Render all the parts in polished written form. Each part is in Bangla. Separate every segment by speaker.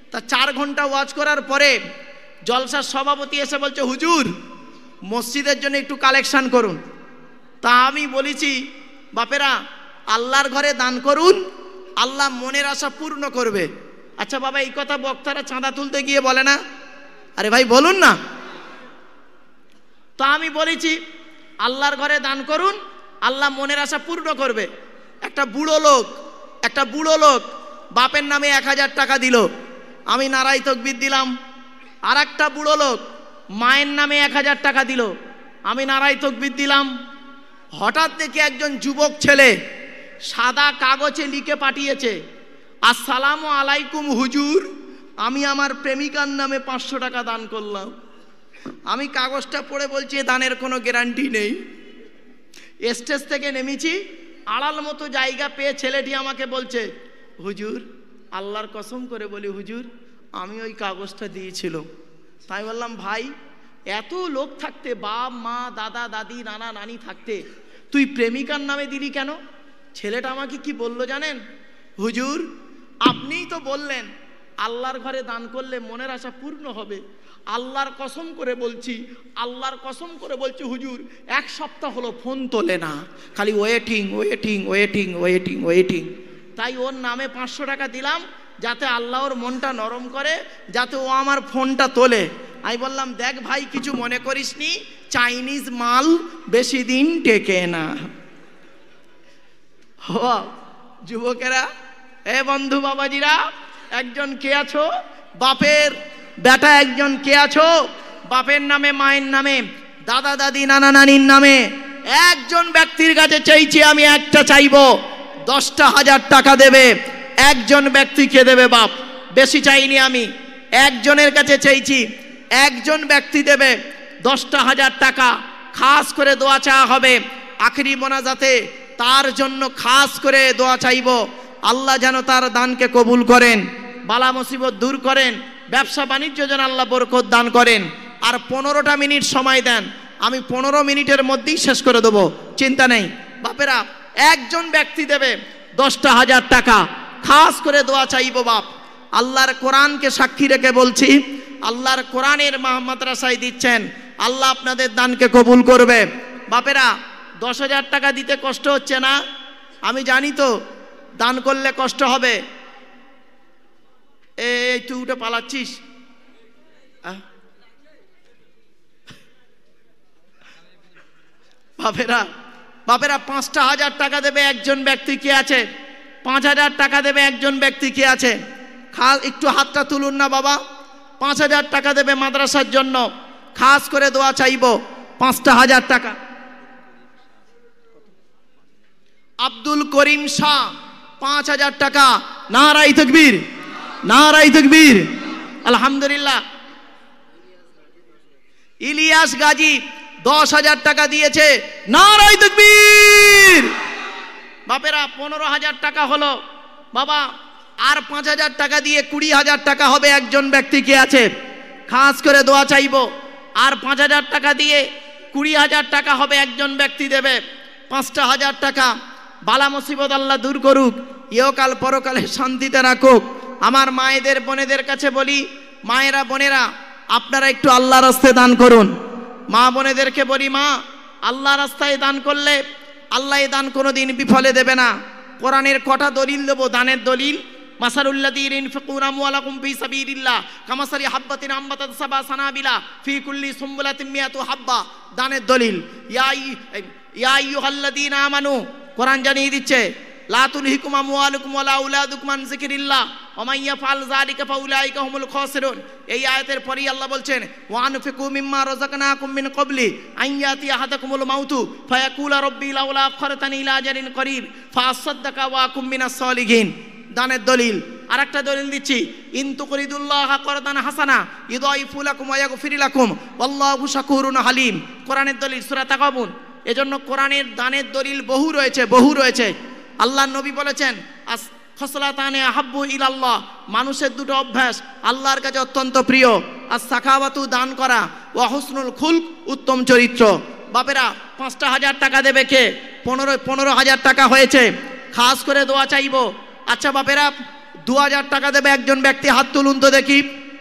Speaker 1: তা 4 ঘন্টা ওয়াজ করার পরে জলসার সভাপতি এসে বলছে, হুজুর মসজিদের জন্য একটু কালেকশন করুন। তা আমি বলেছি, বাপেরা আল্লাহর ঘরে দান করুন, আল্লাহ মনের আশা পূর্ণ করবে। আচ্ছা বাবা, এই কথা বক্তারা চাঁদা তুলতে গিয়ে বলে না? আরে ভাই বলুন না। তো আমি বলেছি আল্লাহর ঘরে দান করুন, আল্লাহ মনের আশা পূর্ণ করবে। একটা বুড়ো লোক বাপের নামে 1000 টাকা দিল, আমি নারাই তকবীর দিলাম। আর একটা বুড়ো লোক মায়ের নামে 1000 টাকা দিল, আমি নারাই তকবীর দিলাম। হঠাৎ দেখি একজন যুবক ছেলে সাদা কাগজে লিখে পাঠিয়েছে, আসসালামু আলাইকুম হুজুর, আমি আমার প্রেমিকার নামে 500 টাকা দান করলাম। আমি কাগজটা পড়ে বলছি দানের কোনো গ্যারান্টি নেই। স্টেজ থেকে নেমেছি, আড়াল মতো জায়গা পেয়ে ছেলেটি আমাকে বলছে, হুজুর আল্লাহর কসম করে বলি হুজুর, আমি ওই কাগজটা দিয়েছিল। তাই বললাম, ভাই এত লোক থাকতে, বাপ মা দাদা দাদি নানা নানি থাকতে তুই প্রেমিকার নামে দিলি কেন? ছেলেটা আমাকে কি বললো জানেন? হুজুর আপনিই তো বললেন আল্লাহর ঘরে দান করলে মনের আশা পূর্ণ হবে। আল্লাহর কসম করে বলছি হুজুর, 1 সপ্তাহ হলো ফোন তোলে না, খালি ওয়েটিং। তাই ওর নামে 500 টাকা দিলাম, যাতে আল্লাহ ওর মনটা নরম করে, যাতে ও আমার ফোনটা তোলে। আমি বললাম, দেখ ভাই কিছু মনে করিস নি, চাইনিজ মাল বেশি দিন টেকে না। যুবকেরা, এ বন্ধু বাবাজিরা, একজন কে আছো? বাপের বেটা একজন কে আছো? বাপের নামে, মায়ের নামে, দাদা দাদি নানা নানির নামে একজন ব্যক্তির কাছে চাইছি, আমি একটা চাইবো, 10টা 1000 টাকা দেবে। একজন ব্যক্তিকে দেবে বাপ, বেশি চাইনি আমি, একজনের কাছে চাইছি, একজন ব্যক্তি দেবে 10টা 1000 টাকা। খাস করে দোয়া চাওয়া হবে, আখেরি মোনাজাতে তার জন্য খাস করে দোয়া চাইব, আল্লাহ যেন তার দানকে কবুল করেন, বালা মুসিবত দূর করেন, ব্যবসা বাণিজ্য যেন আল্লাহ বরকত দান করেন। আর 15টা মিনিট সময় দেন, আমি 15 মিনিটের মধ্যেই শেষ করে দেবো, চিন্তা নেই। বাপেরা একজন ব্যক্তি দেবে 10টা 1000 টাকা, খাস করে দোয়া চাইব বাপ। আল্লাহর কোরআনকে সাক্ষী রেখে বলছি, আল্লাহর কোরআনের মাদ্রাসায় দিচ্ছেন, আল্লাহ আপনাদের দানকে কবুল করবে। বাপেরা 10,000 টাকা দিতে কষ্ট হচ্ছে না? আমি জানি তো দান করলে কষ্ট হবে। এই তুই উঠে পালাচ্ছিস? বাপেরা 5টা 1000 টাকা দেবে একজন ব্যক্তি কে আছে? 5000 টাকা দেবে একজন ব্যক্তি কে আছে? একটু হাতটা তুলুন না বাবা। 5000 টাকা দেবে মাদ্রাসার জন্য, খাস করে দোয়া চাইব, 5টা 1000 টাকা। আব্দুল করিম শাহ 5000 টাকা, নারায়ে তাকবীর, নারায়ে তাকবীর, আলহামদুলিল্লাহ। ইলিয়াস গাজী 10,000 টাকা দিয়েছে, নারায়ে তাকবীর। বাপেরা 15,000 টাকা হলো বাবা, আর 5,000 টাকা দিয়ে 20,000 টাকা হবে একজন ব্যক্তি কে আছে? খাস করে দোয়া চাইব। আর 5,000 টাকা দিয়ে 20,000 টাকা হবে একজন ব্যক্তি দেবে, 5টা 1000 টাকা। বালা মুসিবত আল্লাহ দূর করুক, ইহকাল পরকালে শান্তিতে রাখুক। আমার মায়েদের বোনেদের কাছে বলি, মায়েরা বোনেরা আপনারা একটু আল্লাহর রাস্তায় দান করুন। মা বোনেদেরকে বলি, মা আল্লাহর রাস্তায় দান করলে আল্লাহ এই দান কোনোদিন বিফলে দেবে না। কোরআনের কটা দলিল দেবো দানের দলিল? মাসালুল্লাযীনা ইনফিকুনা আমওয়ালাকুম ফি সাবিলিল্লাহ কামাসালি হাববাতিন আম্বাতাত সাবা সানাবিলা ফি কুল্লি সুমবুলাতিন মিয়াতু হাব্বা, দানের দলিল। ইয়া আইয়ুহাল্লাযীনা আমানু, কোরআন জানিয়ে দিচ্ছে, লা তুলহিকুম আমওয়ালুকুম ওয়ালা আওলাদুকুম আন যিকরিল্লাহ ওয়া মান ইয়াফআল যালিকা ফাউলাইকা হুমুল খাসিরুন। এই আয়াতের পরেই আল্লাহ বলছেন, ওয়া আনফিকু মিম্মা রাযাকনাকুম মিন ক্বাবলি আন ইয়াতি আহাদাকুমুল মাউতু ফায়াকুলা রাব্বি লাউলা আখখারতানি ইলা আজালিন করিব ফাআসাদদাকা ওয়া আকুম মিনাস সালিহিন, দানের দলিল। আরেকটা দলিল দিচ্ছি, ইন তুকরিদুল্লাহ করদান হাসানা ইউদাইফু লাকুম ওয়া ইয়াগফির লাকুম ওয়াল্লাহু শাকুরুন হালিম, কোরআনের দলিল সূরা তাগাবুন। এজন্য কোরআনের দানের দলিল বহু রয়েছে। আল্লাহর নবী বলেছেন, খসলাতানে আহাব্বু ইলাল্লাহ, মানুষের দুটো অভ্যাস আল্লাহর কাছে অত্যন্ত প্রিয়, আর সাখাওয়াতু দান করা, ওয়া হুসনুল খুলক, উত্তম চরিত্র। বাপেরা 5টা 1000 টাকা দেবে কে? 15,000 টাকা হয়েছে, খাস করে দোয়া চাইব। আচ্ছা বাপেরা 2000 টাকা দেবে একজন ব্যক্তি, হাত তুলুন তো দেখি।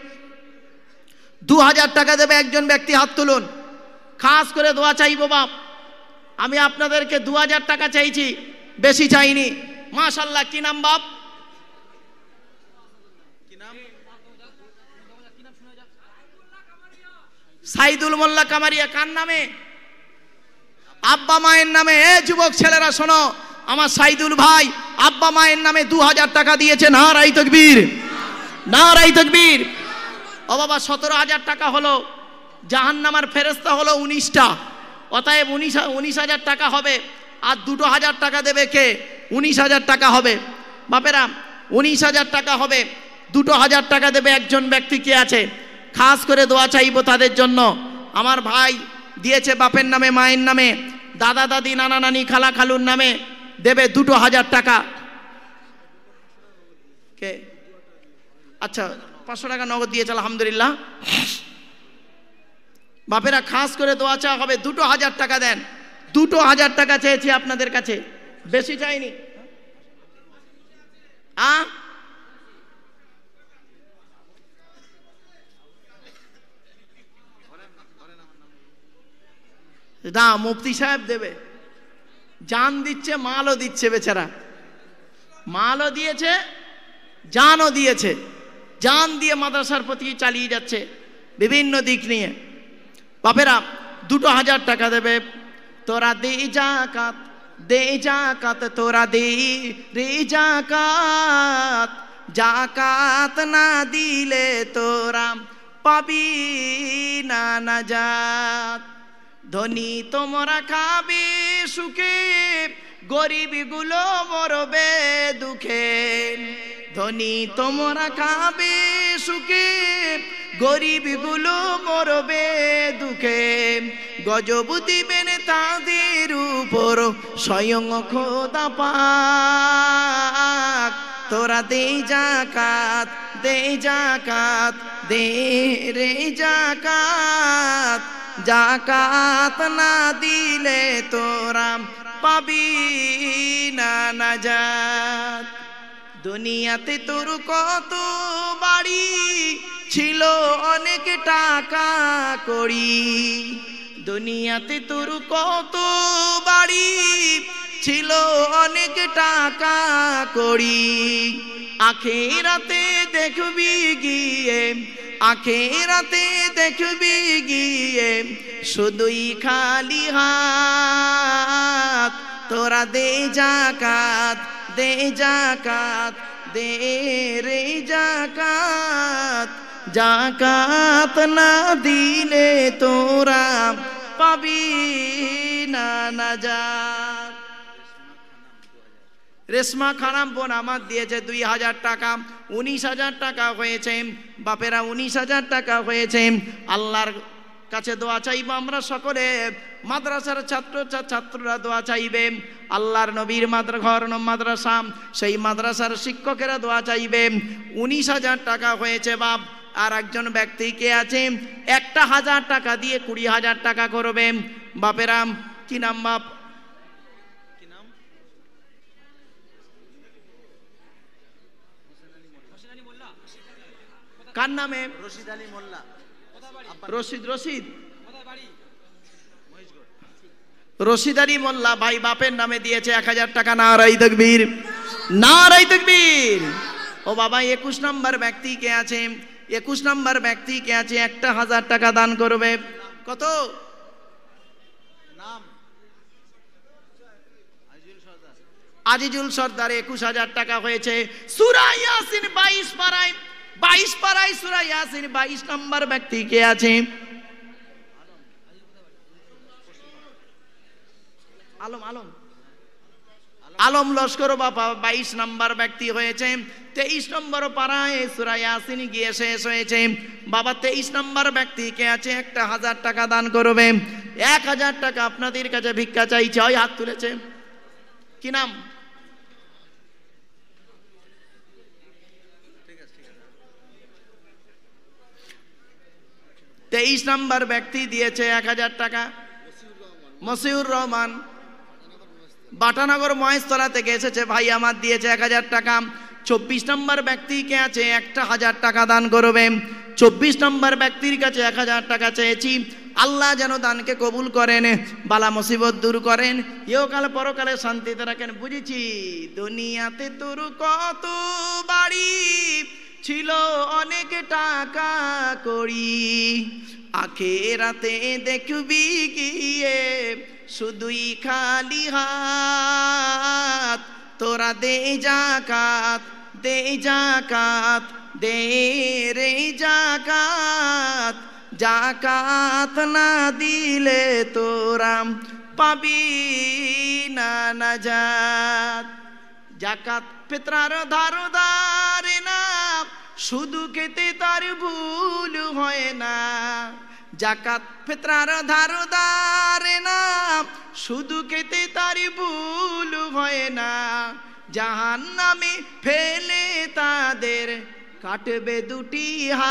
Speaker 1: 2000 টাকা দেবে একজন ব্যক্তি, হাত তুলুন। খাস করে দোয়া চাইবো বাপ, আমি আপনাদেরকে 2000 টাকা চাইছি, বেশি চাইনি। মাশাআল্লাহ। কি নাম বাপ? সাইদুল মোল্লা কামারিয়া। কার নামে? আব্বা মায়ের নামে। এ যুবক ছেলেরা শোনো, আমার সাইদুল ভাই আব্বা মায়ের নামে 2000 টাকা দিয়েছে। নারায়ে তাকবীর, নারায়ে তাকবীর। ও বাবা, 17000 টাকা হলো। জাহান্নামের ফেরেশতা হলো 19টা, অতএব 19,000 টাকা হবে। আর 2000 টাকা দেবে কে? 19,000 টাকা হবে। বাপেরা 19,000 টাকা হবে। 2000 টাকা দেবে একজন ব্যক্তি। কে আছে? খাস করে দোয়া চাইবো তাদের জন্য। আমার ভাই দিয়েছে বাপের নামে, মায়ের নামে, দাদা দাদি, নানা নানি, খালা খালুর নামে, দেবে 2000 টাকা। কে? আচ্ছা, 500 টাকা নগদ দিয়েছে, আলহামদুলিল্লাহ। বাপেরা খাস করে দোয়া চাওয়া হবে, 2000 টাকা দেন। 2000 টাকা চেয়েছি আপনাদের কাছে, বেশি চাইনি। না, মুফতি সাহেব দেবে। জান দিচ্ছে, মালও দিচ্ছে বেচারা। মালও দিয়েছে, জানও দিয়েছে। জান দিয়ে মাদ্রাসার প্রতি চালিয়ে যাচ্ছে বিভিন্ন দিক নিয়ে। বাপেরা 2000 টাকা দেবে। তোরা দে জাকাত, দে জাকাত, তোরা দে রে জাকাত। জাকাত না দিলে তোরা পাবি না নাজাত। ধনী তোমরা খাবে সুখে, গরিব গুলো মরবে দুঃখে। ধনী তোমরা খাবে সুখে, গরিব গুলো মরবে দুঃখে। গজব দিবেন তাদের উপর স্বয়ং খোদা পাক। তোরা দে জাকাত, দে জাকাত, দে রে জাকাত। জাকাত না দিলে তোরা পাবি না নাজাত। দুনিয়াতে তোর কত বাড়ি ছিল, অনেক টাকা কড়ি। দুনিয়াতে তোর কত বাড়ি ছিল, অনেক টাকা কড়ি। আখিরাতে দেখবি গিয়ে, আখিরাতে দেখবি গিয়ে শুধুই খালি হাত। তোরা দে জাকাত, দে জাকাত, দে রে জাকাত। জাকাত না দিলে তোরা পাবি না নাজাত। রেশমা খানাম বোন আমার দিয়েছে 2000 টাকা। 19,000 টাকা হয়েছে বাপেরা, 19,000 টাকা হয়েছে। আল্লাহর কাছে দোয়া চাইবো আমরা সকলে। মাদ্রাসার ছাত্ররা দোয়া চাইবে। আল্লাহর নবীর মাদ্রাসা, সেই মাদ্রাসার শিক্ষকেরা দোয়া চাইবে। 19,000 টাকা হয়েছে বাপ। আর একজন ব্যক্তি কে আছে, 1,000 টাকা দিয়ে 20,000 টাকা করবে। বাপেরা কি নাম বাপ? কার নামে? রশিদ আলী মোল্লা। রশিদ রশিদ আলী মোল্লা ভাই বাপের নামে দিয়েছে 1000 টাকা। নারায়ে তাকবীর, নারায়ে তাকবীর। ও বাবা, 21 নম্বর ব্যক্তি কে আছে? 21 নম্বর ব্যক্তি কে আছে? 1,000 টাকা দান করবে। কত নাম? আজিজুল সর্দার। 21,000 টাকা হয়েছে। সূরা ইয়াসিন 22 পারায়, 22 পারায় সূরা ইয়াসিন 22 নম্বর ব্যক্তি কে আছে? আলম আলম আলম লস্কর বাবা 22 নম্বর ব্যক্তি হয়েছে। 23 নম্বর পারায় সূরা ইয়াসিন গিয়ে শেষ হয়েছে। বাবা 23 নম্বর ব্যক্তি কে আছে? 1,000 টাকা দান করবে। 1,000 টাকা আপনাদের কাছে ভিক্ষা চাইছে। ওই হাত তুলেছে, কি নাম? 23 নম্বর ব্যক্তি দিয়েছে 1000 টাকা। মসিউর রহমান, বাটানগর মহেশতলা থেকে এসেছে ভাই, আমার দিয়েছে 1000 টাকা। 24 নম্বর ব্যক্তি কে আছে 1000 টাকা দান করবে। 24 নম্বর ব্যক্তির কাছে 1000 টাকা চেয়েছি, আল্লাহ যেন দানকে কবুল করেন, বালা মুসিবত দূর করেন, ইহকাল পরকালে শান্তিতে রাখেন। বুঝেছি দুনিয়াতে তোর কত বাড়ি ছিল, অনেক টাকা করি, আখেরাতে দেখবি গিয়ে শুধুই খালি হাত। তোরা দে জাকাত, দে জাকাত, দে রে জাকাত, জাকাত না দিলে তোরা পাবি না নাজাত। জাকাত ফিতরার ধারদার না, শুধু খেতে তার ভুল হয় না। জাকাত ফিতরার ধারদার না, শুধু খেতে তার ভুল হয় না। জাহান্নামে ফেলে তাদের কাটবে দুটি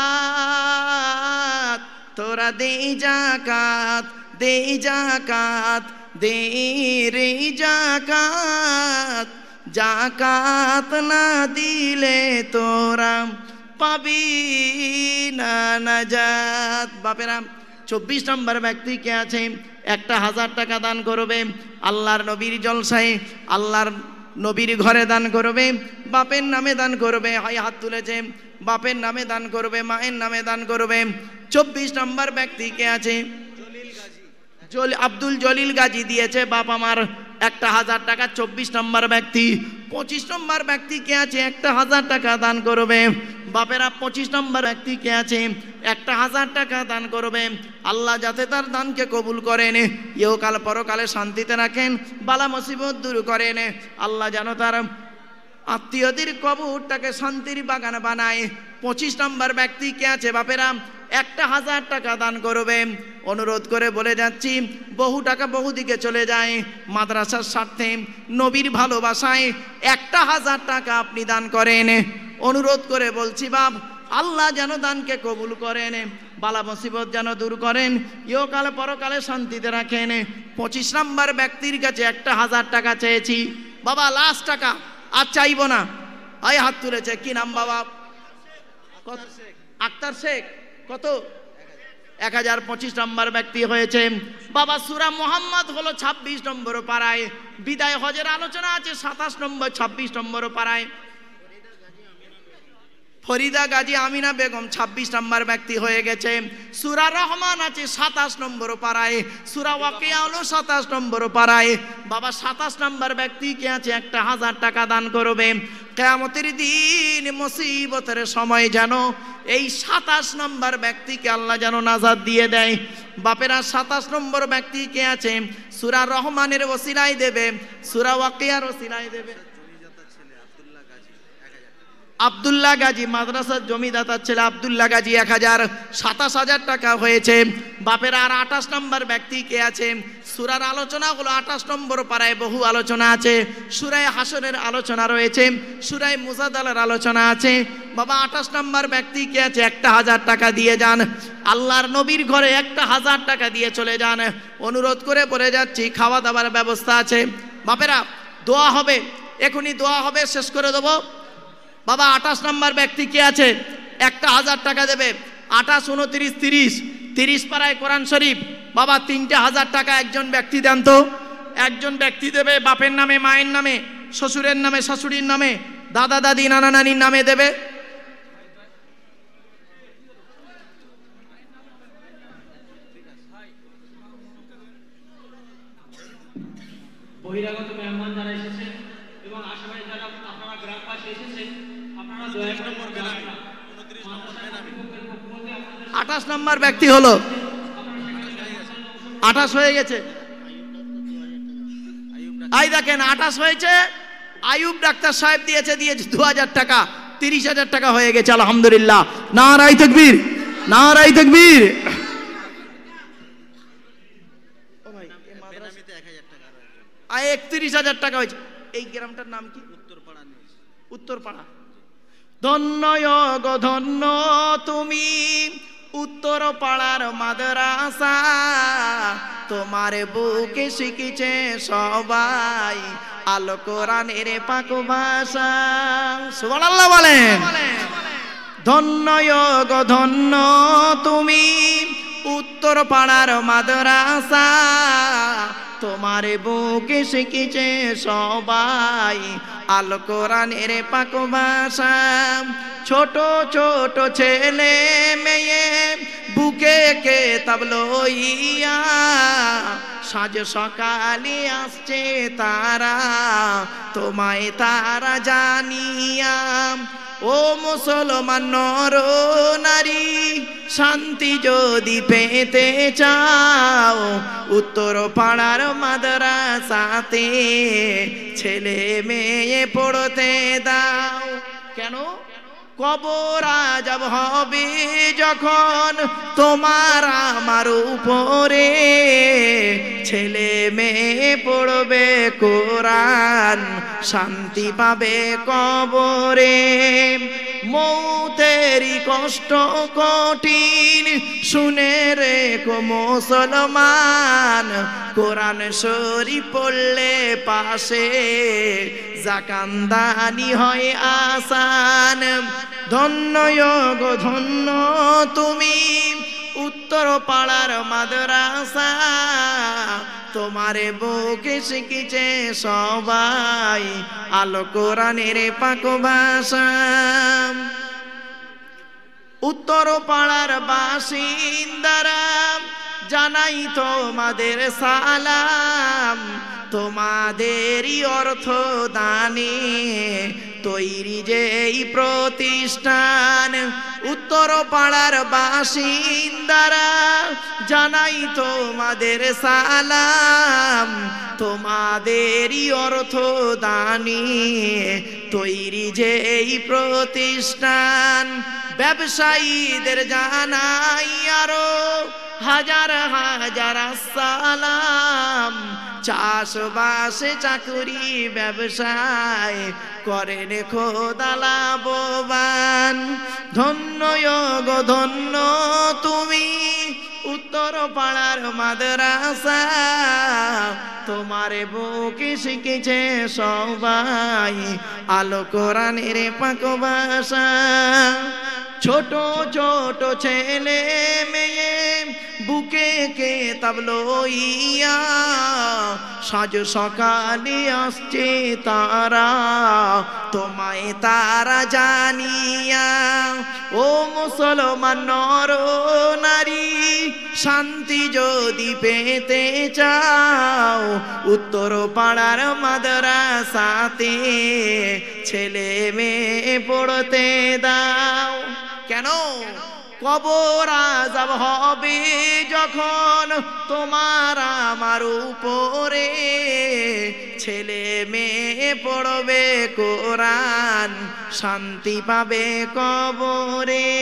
Speaker 1: হাত। তোরা দে জাকাত, দে জাকাত, দে রে জাকাত, জাকাত না দিলে তোরা পাবি না নাজাত। বাপেরা 24 নম্বর ব্যক্তি কে আছে 1000 টাকা দান করবে, আল্লাহর নবীর জলসায়, আল্লাহর নবীর ঘরে দান করবে, বাপের নামে দান করবে। হাত তুলেছে, বাপের নামে দান করবে, মায়ের নামে দান করবে। 24 নম্বর ব্যক্তি কে আছে আব্দুল জলিল গাজী দিয়েছে বাপ আমার 1000 টাকা। 24 নম্বর ব্যক্তি। 25 নম্বর ব্যক্তি কে আছে 1000 টাকা দান করবে, বাপেরা 25 নম্বর ব্যক্তি কে আছে 1000 টাকা দান করবে, আল্লাহ যাতে তার দানকে কবুল করেন, ইহকাল পরকালে শান্তিতে রাখেন, বালা মুসিবত দূর করেন, আল্লাহ যেন তার আত্মীয়দের কবরটাকে শান্তির বাগান বানায়। 25 নম্বর ব্যক্তি কে আছে বাপেরা 1000 টাকা দান করবে। অনুরোধ করে বলে যাচ্ছি, বহু টাকা বহুদিকে চলে যায়, মাদ্রাসার স্বার্থে, নবীর ভালোবাসায় 1000 টাকা আপনি দান করেন। অনুরোধ করে বলছি বাপ, আল্লাহ যেন দানকে কবুল করেন, বালা মুসিবত যেন দূর করেন, ইহকালে পরকালে শান্তিতে রাখেন। 25 নম্বর ব্যক্তির কাছে 1000 টাকা চেয়েছি বাবা, লাস্ট টাকা আর চাইব না। হাত তুলেছে, কি নাম বাবা? আক্তার শেখ। কত? 1000। 25 নম্বর ব্যক্তি হয়েছে বাবা। সূরা মুহাম্মদ হলো 26 নম্বর পারায়, বিদায় হজের আলোচনা আছে 27 নম্বর 26 নম্বর পারায়। ফরিদা গাজী আমিনা বেগম 26 নম্বর ব্যক্তি হয়ে গেছে। সূরা রহমান আছে 27 নম্বর পারায়, সূরা ওয়াকিয়া হলো 27 নম্বর পারায়। বাবা 27 নম্বর ব্যক্তি কে আছে 1000 টাকা দান করবে। কিয়ামতের দিন মুসিবতের সময় যেন এই 27 নম্বর ব্যক্তিকে আল্লাহ যেন নাজাত দিয়ে দেয়। বাপেরা 27 নম্বর ব্যক্তি কে আছে সূরা রহমানের ওসিলায় দেবে, সূরা ওয়াকিয়ার ওসিলায় দেবে। আব্দুল্লাহ গাজী মাদ্রাসার জমিদাতার ছেলে আব্দুল্লাহ গাজী 1000। 27000 টাকা হয়েছে বাপের। আর 28 নম্বর ব্যক্তি কে আছে সূরার আলোচনাগুলো 28 নম্বর পারায় বহু আলোচনা আছে, সূরা হাসরের আলোচনা রয়েছে, সূরা মুজাদালার আলোচনা আছে বাবা। 28 নম্বর ব্যক্তি কে আছে 1000 টাকা দিয়ে যান, আল্লাহর নবীর ঘরে 1000 টাকা দিয়ে চলে যান। অনুরোধ করে বলে যাচ্ছি, খাওয়া দাওয়ার ব্যবস্থা আছে বাপেরা, দোয়া হবে, এখনই দোয়া হবে, শেষ করে দেবো বাবা। 28 নম্বর ব্যক্তি কে আছে 1000 টাকা দেবে। 28, 29, 30, 30 পারায় কোরআন শরীফ বাবা। 3000 টাকা একজন ব্যক্তি দেন তো, একজন ব্যক্তি দেবে, বাপের নামে, মায়ের নামে, শ্বশুরের নামে, শাশুড়ির নামে, দাদা দাদি, নানা নানির নামে দেবে।
Speaker 2: বহিরাগত মেহমান যারা এসেছেন এবং আশেপাশে যারা আপনারা গ্রামবাসী এসেছেন, আপনারা দয়া করে
Speaker 1: 28 নম্বর ব্যক্তি হলো 28 হয়ে গেছে। এই দেখেন 28 হয়েছে, আইয়ুব ডাক্তার সাহেব দিয়েছে 2000 টাকা, 30,000 টাকা হয়ে গেছে আলহামদুলিল্লাহ। নারায়ে তাকবীর, নারায়ে তাকবীর। 31,000 টাকা হয়েছে। এই গ্রামটার নাম কি? উত্তরপাড়া। ধন্য গো ধন্য তুমি উত্তরপাড়ার মাদ্রাসা, তোমার বুকে শিখেছে সবাই আলো কোরআনের পাক ভাষা। সুবহানাল্লাহ বলেন। ধন্য গো ধন্য তুমি উত্তর পাড়ার মাদ্রাসা, তোমার বুকে শিখেছে সবাই আল কোরআনের পাক ভাষা। ছোট ছোট ছেলে মেয়ে বুকে কিতাব লইয়া সাজ সকালে আসছে তারা, তোমায় তারা জানিয়া। ও মুসলমান নর নারী, শান্তি যদি পেতে চাও উত্তর পাড়ার মাদ্রাসাতে ছেলে মেয়ে পড়তে দাও। কেন? কবর আযাব হবে যখন তোমার আমার উপরে, ছেলে মেয়ে পড়বে কোরআন শান্তি পাবে কবরে। মৌতেরই কষ্ট কঠিন শুনে রেখো মুসলমান, কোরআন শরীফ পড়লে পাশে জাকান্দানি হয় আসান। ধন্য গো ধন্য তুমি উত্তর পাড়ার মাদ্রাসা, তোমার বুকে শিখেছে সবাই আলো কোরআনের পাক ভাষা। উত্তর পাড়ার বাসিন্দারা জানাই তোমাদের সালাম, তোমাদেরই অর্থ দানে তৈরি যেই প্রতিষ্ঠান। উত্তর পাড়ার বাসিন্দারা জানাই তোমাদের সালাম, তোমাদেরই অর্থ দানে তৈরি যেই প্রতিষ্ঠান। ব্যবসায়ীদের জানাই আরো হাজার হাজার সালাম, চাষবাসে চাকুরি ব্যবসায় করেন খোদা লাভবান। ধন্য গো ধন্য তুমি উত্তর পাড়ার মাদ্রাসা, তোমার বুকে শিখেছে সবাই আলো কোরআনের পাক ভাষা। ছোট ছোট ছেলে মেয়ে বুকে কিতাব লইয়া সাজ সকালে আসছে তারা, তোমায় তারা জানিয়া। ও মুসলমান নর নারী, শান্তি যদি পেতে চাও উত্তর পাড়ার মাদ্রাসাতে ছেলে মেয়ে পড়তে দাও। কেন? কবর আযাব হবে যখন তোমার আমার উপরে, ছেলে মেয়ে পড়বে কোরআন শান্তি পাবে কবরে।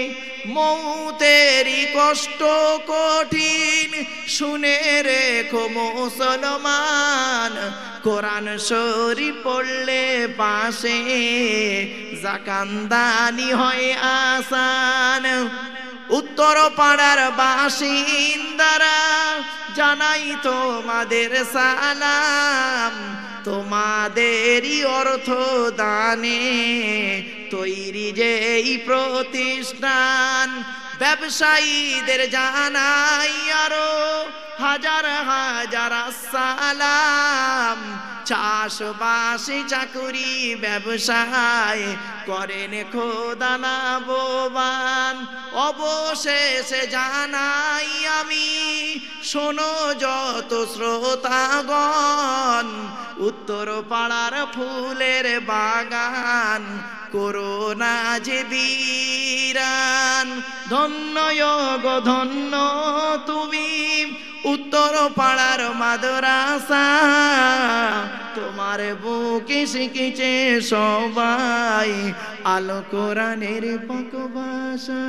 Speaker 1: মৌতেরই কষ্ট কঠিন শুনে রেখো মুসলমান, কোরআন শরীফ পড়লে পাশে জাকান্দানি হয় আসান। উত্তর পাড়ার বাসিন্দারা জানাই তোমাদের সালাম, তোমাদেরই অর্থ দানে তৈরি যেই প্রতিষ্ঠান। ব্যবসায়ীদের জানাই আরো হাজার হাজার সালাম, চাষবাসে চাকুরি ব্যবসায় করেন খোদা লাভবান। অবশেষে জানাই আমি শোনো যত শ্রোতাগণ, উত্তর পাড়ার ফুলের বাগান করোনা যে বিরান। ধন্য গো ধন্য তুমি উত্তর পাড়ার মাদ্রাসা, তোমার বুকে শিখেছে সবাই আলো কোরআনের পাক ভাষা।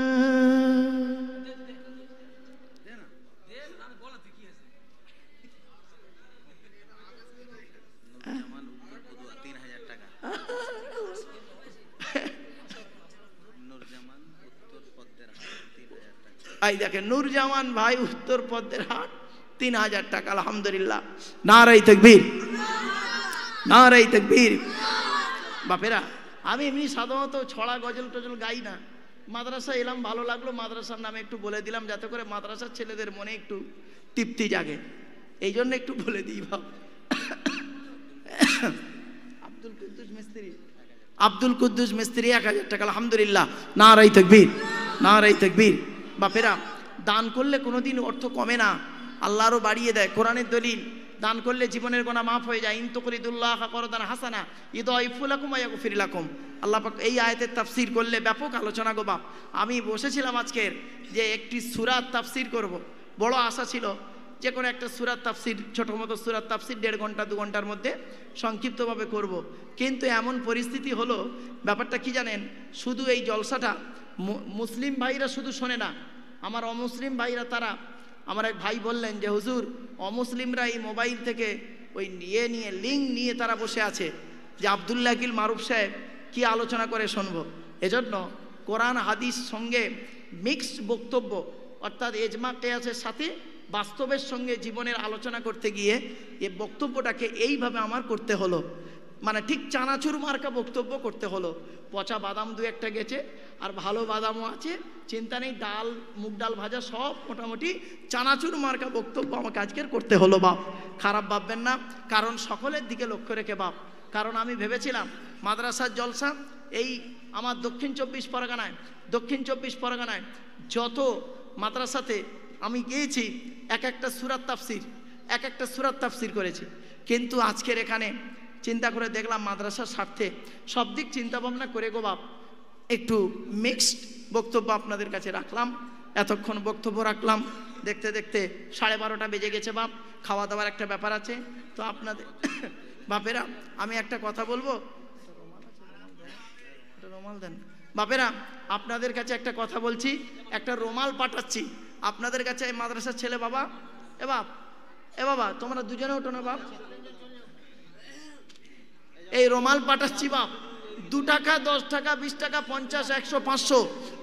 Speaker 1: এই দেখেন নূরজামান ভাই উত্তর পদ্মের হাট 3000 টাকা, আলহামদুলিল্লাহ। নারায়ে তাকবীর, নারায়ে তাকবীর। বাপেরা, আমি এমনি সাধারণত ছড়া গজল টজল গাই না, মাদ্রাসা এলাম, ভালো লাগলো, মাদ্রাসার নামে একটু বলে দিলাম যাতে করে মাদ্রাসার ছেলেদের মনে একটু তৃপ্তি জাগে, এই জন্য একটু বলে দিই ভাব। আব্দুল কুদ্দুস মিস্ত্রি, আব্দুল কুদ্দুস মিস্ত্রি 1000 টাকা, আলহামদুলিল্লাহ। নারায়ে তাকবীর, নারায়ে তাকবীর। বাপেরা, দান করলে কোনোদিন অর্থ কমে না, আল্লাহ আরও বাড়িয়ে দেয়। কোরআনের দলিল, দান করলে জীবনের গোনা মাফ হয়ে যায়। ইন তুকরিদুল্লাহ করদান হাসানা ইউদাইফু লাকুম ওয়া ইয়াগফির লাকুম। আল্লাহ পাক এই আয়াতের তাফসীর করলে ব্যাপক আলোচনা গো বাপ। আমি বসেছিলাম আজকের যে একটি সূরার তাফসীর করব, বড় আশা ছিল যে কোনো একটা সূরার তাফসীর, ছোটো মতো সূরার তাফসীর 1.5 ঘন্টা 2 ঘন্টার মধ্যে সংক্ষিপ্তভাবে করব, কিন্তু এমন পরিস্থিতি হলো, ব্যাপারটা কি জানেন, শুধু এই জলসাটা মুসলিম ভাইরা শুধু শোনে না, আমার অমুসলিম ভাইরা, তারা, আমার এক ভাই বললেন যে হুজুর, অমুসলিমরা এই মোবাইল থেকে ওই নিয়ে লিঙ্ক নিয়ে তারা বসে আছে যে আব্দুল্লাহ আকিল মারুফ সাহেব কি আলোচনা করে শুনবো। এজন্য কোরআন হাদিস সঙ্গে মিক্সড বক্তব্য, অর্থাৎ এজমা কিয়াসের সাথে বাস্তবের সঙ্গে জীবনের আলোচনা করতে গিয়ে এই বক্তব্যটাকে এইভাবে আমার করতে হলো, মানে ঠিক চানাচুর মার্কা বক্তব্য করতে হলো। পচা বাদাম 2-1টা গেছে, আর ভালো বাদামও আছে, চিন্তা নেই, ডাল, মুগ ডাল ভাজা সব মোটামুটি চানাচুর মার্কা বক্তব্য আমাকে আজকের করতে হলো বাপ। খারাপ ভাববেন না, কারণ সকলের দিকে লক্ষ্য রেখে বাপ। কারণ আমি ভেবেছিলাম মাদ্রাসার জলসা এই আমার দক্ষিণ চব্বিশ পরগনায় যত মাদ্রাসাতে আমি গিয়েছি, এক একটা সূরার তাফসীর করেছি, কিন্তু আজকের এখানে চিন্তা করে দেখলাম মাদ্রাসার স্বার্থে সব দিক চিন্তা ভাবনা করে গো বাপ একটু মিক্সড বক্তব্য আপনাদের কাছে রাখলাম। এতক্ষণ বক্তব্য রাখলাম, দেখতে দেখতে 12:30 বেজে গেছে বাপ, খাওয়া দাওয়ার একটা ব্যাপার আছে। তো আপনাদের বাপেরা, আমি একটা কথা বলবো, রুমাল দেন বাপেরা, আপনাদের কাছে একটা কথা বলছি, একটা রুমাল পাঠাচ্ছি আপনাদের কাছে। এই মাদ্রাসার ছেলে বাবা, এ বাবা তোমরা দুজনে ওঠো না বাপ, এই রুমাল পাঠাচ্ছি বাপ। 2 টাকা, 10 টাকা, 20 টাকা, 50, 100, 500